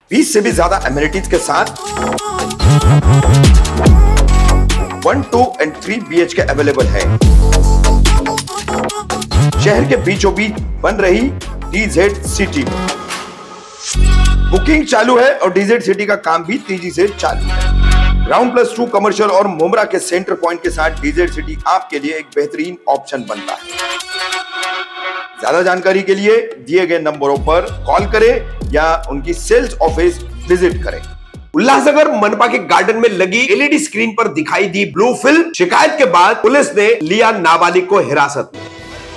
20 से भी ज्यादा एमिनिटीज के साथ 1, 2 एंड 3 BHK अवेलेबल है। शहर के बीचों बीच बन रही DZ सिटी में बुकिंग चालू है और DZ सिटी का काम भी तेजी से चालू है। ग्राउंड+2 कमर्शियल और मुमरा के सेंटर पॉइंट के साथ DZ सिटी आपके लिए एक बेहतरीन ऑप्शन बनता है। ज्यादा जानकारी के लिए दिए गए नंबरों पर कॉल करें या उनकी सेल्स ऑफिस विजिट करें। उल्लासनगर मनपा के गार्डन में लगी LED स्क्रीन पर दिखाई दी ब्लू फिल्म। शिकायत के बाद पुलिस ने लिया नाबालिग को हिरासत में।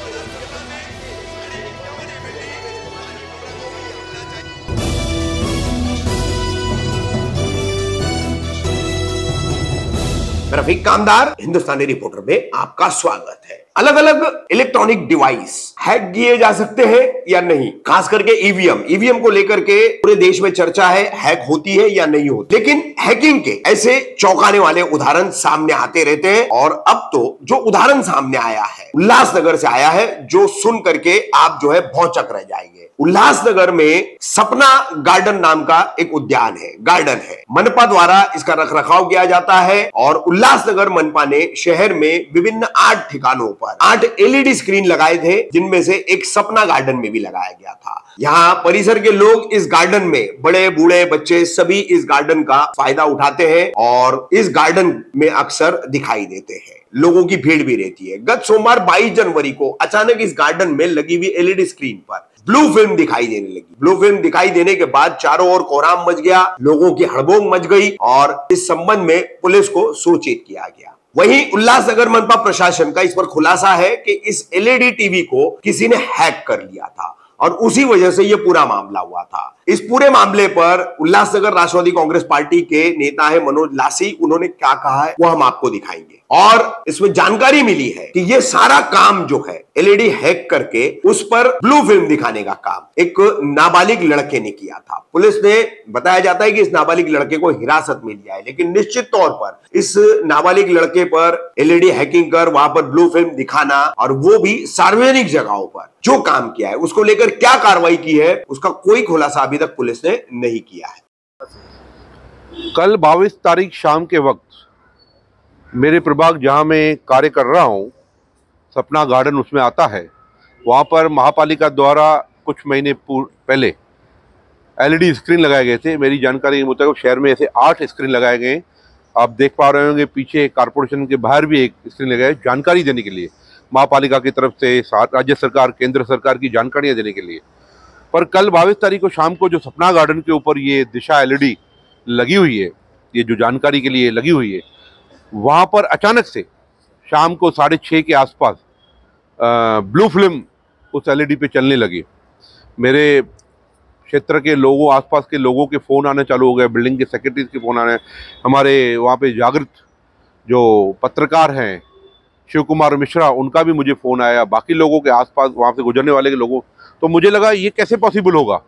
रफीक कामदार, हिंदुस्तानी रिपोर्टर में आपका स्वागत है। अलग अलग इलेक्ट्रॉनिक डिवाइस हैक किए जा सकते हैं या नहीं, खास करके ईवीएम को लेकर के पूरे देश में चर्चा है, हैक होती है या नहीं होती। लेकिन हैकिंग के ऐसे चौंकाने वाले उदाहरण सामने आते रहते हैं और अब तो जो उदाहरण सामने आया है उल्लासनगर से आया है, जो सुन करके आप जो है भौचक रह जाएंगे। उल्लासनगर में सपना गार्डन नाम का एक उद्यान है, गार्डन है। मनपा द्वारा इसका रखरखाव किया जाता है और उल्लासनगर मनपा ने शहर में विभिन्न 8 ठिकानों पर 8 LED स्क्रीन लगाए थे, जिनमें से एक सपना गार्डन में भी लगाया गया था। यहाँ परिसर के लोग इस गार्डन में, बड़े बूढ़े बच्चे सभी इस गार्डन का फायदा उठाते हैं और इस गार्डन में अक्सर दिखाई देते हैं। लोगों की भीड़ भी रहती है। गत सोमवार 22 जनवरी को अचानक इस गार्डन में लगी हुई LED स्क्रीन पर ब्लू फिल्म दिखाई देने लगी। ब्लू फिल्म दिखाई देने के बाद चारों ओर कोहराम मच गया, लोगों की हड़बोंग मच गई और इस संबंध में पुलिस को सूचित किया गया। वहीं उल्लासनगर मनपा प्रशासन का इस पर खुलासा है कि इस LED टीवी को किसी ने हैक कर लिया था और उसी वजह से यह पूरा मामला हुआ था। इस पूरे मामले पर उल्लासनगर राष्ट्रवादी कांग्रेस पार्टी के नेता है मनोज लासी, उन्होंने क्या कहा है वो हम आपको दिखाएंगे। और इसमें जानकारी मिली है कि ये सारा काम जो है LED हैक करके उस पर ब्लू फिल्म दिखाने का काम एक नाबालिग लड़के ने किया था। पुलिस ने बताया जाता है कि इस नाबालिग लड़के को हिरासत में लिया है, लेकिन निश्चित तौर पर इस नाबालिग लड़के पर LED हैकिंग कर वहां पर ब्लू फिल्म दिखाना और वो भी सार्वजनिक जगहों पर जो काम किया है उसको लेकर क्या कार्रवाई की है उसका कोई खुलासा अभी तक पुलिस ने नहीं किया है। कल 22 तारीख शाम के वक्त मेरे प्रभाग जहां मैं कार्य कर रहा हूं, सपना गार्डन उसमें आता है, वहां पर महापालिका द्वारा कुछ महीने पहले LED स्क्रीन लगाए गए थे। मेरी जानकारी के मुताबिक शहर में ऐसे 8 स्क्रीन लगाए गए। आप देख पा रहे होंगे पीछे कारपोरेशन के बाहर भी एक स्क्रीन लगाए, जानकारी देने के लिए, महापालिका की तरफ से राज्य सरकार केंद्र सरकार की जानकारियाँ देने के लिए। पर कल 22 तारीख को शाम को जो सपना गार्डन के ऊपर ये दिशा LED लगी हुई है, ये जो जानकारी के लिए लगी हुई है, वहाँ पर अचानक से शाम को 6:30 के आसपास ब्लू फिल्म उस LED पे चलने लगी। मेरे क्षेत्र के लोगों, आसपास के लोगों के फ़ोन आने चालू हो गए, बिल्डिंग के सेक्रेटरीज के फ़ोन आने, हमारे वहाँ पे जागृत जो पत्रकार हैं शिव कुमार मिश्रा, उनका भी मुझे फ़ोन आया, बाकी लोगों के आसपास वहाँ से गुजरने वाले के लोगों। तो मुझे लगा ये कैसे पॉसिबल होगा,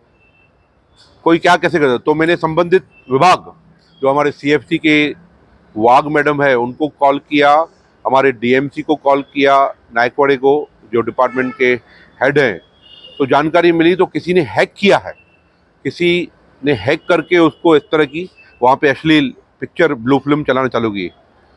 कोई क्या कैसे कर। तो मैंने संबंधित विभाग जो हमारे CFC के वाघ मैडम है उनको कॉल किया, हमारे DMC को कॉल किया, नायकवाड़े को जो डिपार्टमेंट के हेड हैं। तो जानकारी मिली तो किसी ने हैक किया है, किसी ने हैक करके उसको इस तरह की वहाँ पे अश्लील पिक्चर ब्लू फिल्म चलाना चालू की।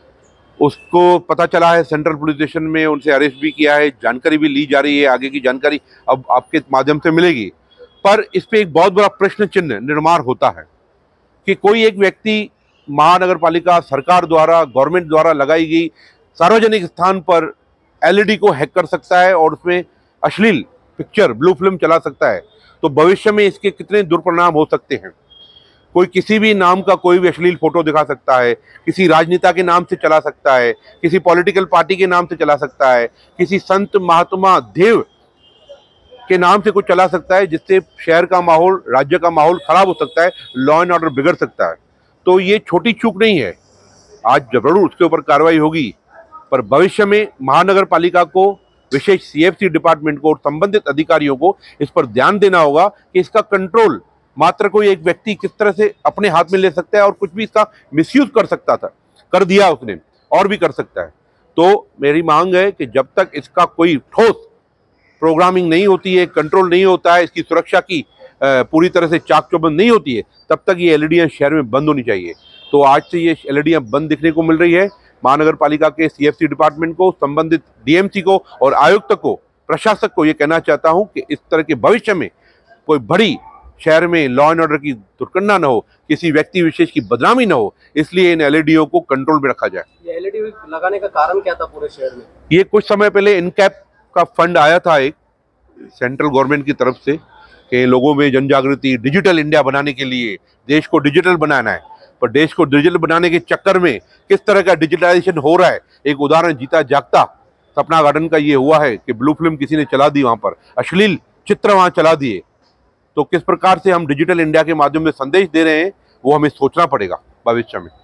उसको पता चला है, सेंट्रल पुलिस स्टेशन में उनसे अरेस्ट भी किया है, जानकारी भी ली जा रही है। आगे की जानकारी अब आपके माध्यम से मिलेगी। पर इस पे एक बहुत बड़ा प्रश्न चिन्ह निर्माण होता है कि कोई एक व्यक्ति महानगर पालिका सरकार द्वारा, गवर्नमेंट द्वारा लगाई गई सार्वजनिक स्थान पर LED को हैक कर सकता है और उसमें अश्लील पिक्चर ब्लू फिल्म चला सकता है। तो भविष्य में इसके कितने दुष्परिणाम हो सकते हैं। कोई किसी भी नाम का कोई भी अश्लील फोटो दिखा सकता है, किसी राजनेता के नाम से चला सकता है, किसी पॉलिटिकल पार्टी के नाम से चला सकता है, किसी संत महात्मा देव के नाम से कुछ चला सकता है, जिससे शहर का माहौल, राज्य का माहौल खराब हो सकता है, लॉ एंड ऑर्डर बिगड़ सकता है। तो ये छोटी चूक नहीं है, आज जरूर उसके ऊपर कार्रवाई होगी, पर भविष्य में महानगर पालिका को, विशेष CFC डिपार्टमेंट को और संबंधित अधिकारियों को इस पर ध्यान देना होगा कि इसका कंट्रोल मात्र कोई एक व्यक्ति किस तरह से अपने हाथ में ले सकता है और कुछ भी इसका मिसयूज कर सकता था, कर दिया उसने और भी कर सकता है। तो मेरी मांग है कि जब तक इसका कोई ठोस प्रोग्रामिंग नहीं होती है, कंट्रोल नहीं होता है, इसकी सुरक्षा की पूरी तरह से चाक चौबंद नहीं होती है, तब तक ये एलईडियाँ शहर में बंद होनी चाहिए। तो आज से ये एलईडियाँ बंद दिखने को मिल रही है। महानगर पालिका के सीएफसी डिपार्टमेंट को, संबंधित डीएमसी को और आयुक्त को, प्रशासक को ये कहना चाहता हूँ कि इस तरह के भविष्य में कोई बड़ी शहर में लॉ एंड ऑर्डर की दुर्घटना न हो, किसी व्यक्ति विशेष की बदनामी न हो, इसलिए इन एलईडीओ को कंट्रोल में रखा जाए। ये एलईडी लगाने का कारण क्या था पूरे शहर में? ये कुछ समय पहले इनकैप का फंड आया था एक सेंट्रल गवर्नमेंट की तरफ से कि लोगों में जन जागृति, डिजिटल इंडिया बनाने के लिए, देश को डिजिटल बनाना है। पर देश को डिजिटल बनाने के चक्कर में किस तरह का डिजिटलाइजेशन हो रहा है, एक उदाहरण जीता जागता सपना गार्डन का ये हुआ है कि ब्लू फिल्म किसी ने चला दी, वहां पर अश्लील चित्र वहां चला दिए। तो किस प्रकार से हम डिजिटल इंडिया के माध्यम से संदेश दे रहे हैं, वो हमें सोचना पड़ेगा भविष्य में।